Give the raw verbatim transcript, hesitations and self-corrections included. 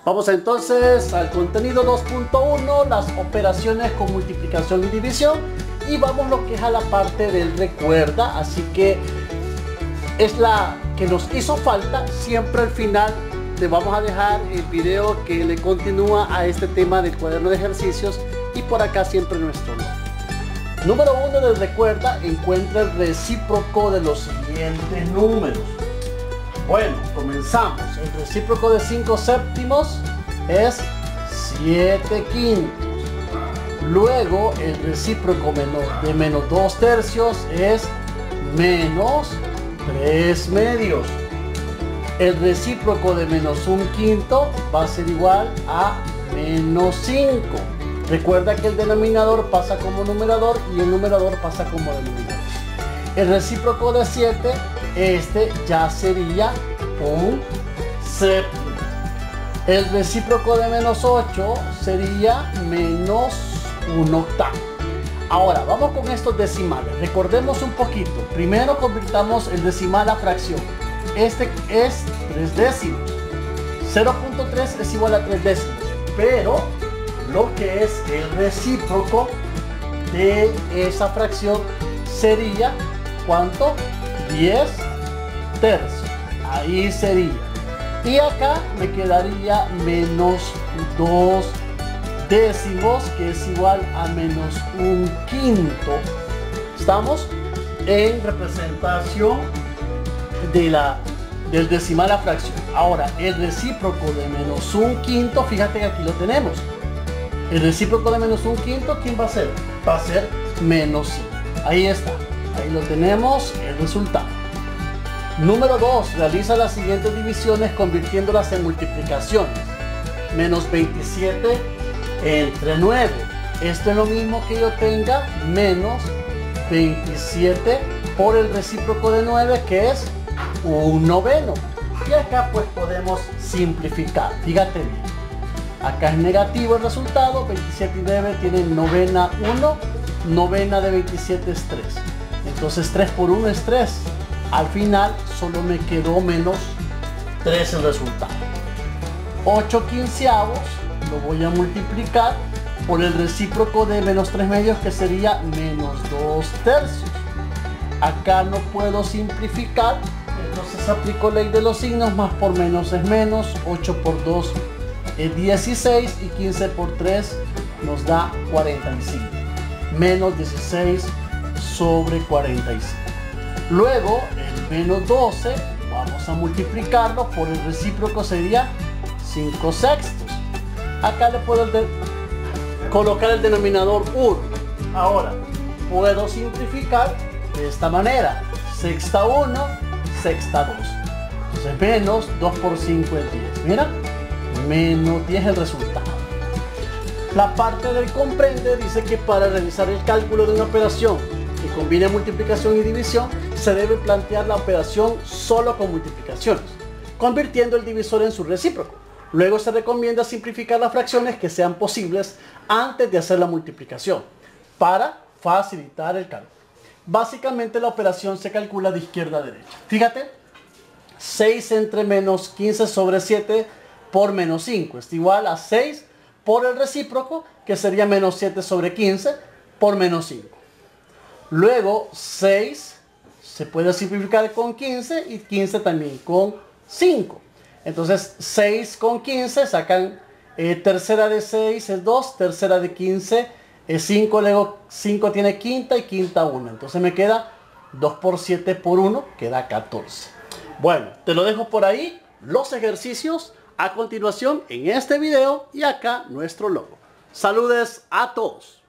Vamos entonces al contenido dos punto uno, las operaciones con multiplicación y división, y vamos lo que es a la parte del recuerda, así que es la que nos hizo falta. Siempre al final te vamos a dejar el video que le continúa a este tema del cuaderno de ejercicios, y por acá siempre nuestro nombre. Número uno del recuerda, encuentra el recíproco de los siguientes números. Bueno, comenzamos. El recíproco de cinco séptimos es siete quintos. Luego el recíproco de menos dos tercios es menos tres medios. El recíproco de menos un quinto va a ser igual a menos cinco. Recuerda que el denominador pasa como numerador y el numerador pasa como denominador. El recíproco de siete, este ya sería un séptimo. El recíproco de menos ocho sería menos un octavo. Ahora vamos con estos decimales. Recordemos un poquito. Primero convirtamos el decimal a fracción. Este es tres décimos. cero punto tres es igual a tres décimos. Pero lo que es el recíproco de esa fracción sería ¿cuánto? diez tercios. Ahí sería. Y acá me quedaría menos dos décimos, que es igual a menos un quinto. Estamos en representación de la, del decimal a fracción. Ahora, el recíproco de menos un quinto, fíjate que aquí lo tenemos. El recíproco de menos un quinto, ¿quién va a ser? Va a ser menos cinco. Ahí está. Ahí lo tenemos, el resultado. Número dos, realiza las siguientes divisiones convirtiéndolas en multiplicaciones. Menos veintisiete entre nueve. Esto es lo mismo que yo tenga menos veintisiete por el recíproco de nueve, que es un noveno. Y acá pues podemos simplificar. Fíjate bien. Acá es negativo el resultado. veintisiete y nueve tienen novena uno. Novena de veintisiete es tres. Entonces tres por uno es tres. Al final solo me quedó menos tres el resultado. ocho quinceavos lo voy a multiplicar por el recíproco de menos tres medios, que sería menos dos tercios. Acá no puedo simplificar, entonces aplico ley de los signos. Más por menos es menos. ocho por dos es dieciséis y quince por tres nos da cuarenta y cinco. Menos dieciséis sobre cuarenta y cinco. Luego el menos doce vamos a multiplicarlo por el recíproco, sería cinco sextos. Acá le puedo de colocar el denominador uno. Ahora puedo simplificar de esta manera: sexta uno, sexta dos. Entonces menos dos por cinco es diez. Mira, menos diez el resultado. La parte del comprende dice que para realizar el cálculo de una operación que combine multiplicación y división, se debe plantear la operación solo con multiplicaciones, convirtiendo el divisor en su recíproco. Luego se recomienda simplificar las fracciones que sean posibles antes de hacer la multiplicación, para facilitar el cálculo. Básicamente la operación se calcula de izquierda a derecha. Fíjate, seis entre menos quince sobre siete por menos cinco es igual a seis por el recíproco, que sería menos siete sobre quince por menos cinco. Luego seis se puede simplificar con quince y quince también con cinco. Entonces seis con quince sacan eh, tercera de seis es dos, tercera de quince es cinco, luego cinco tiene quinta y quinta uno. Entonces me queda dos por siete por uno, queda catorce. Bueno, te lo dejo por ahí, los ejercicios a continuación en este video, y acá nuestro logo. Saludes a todos.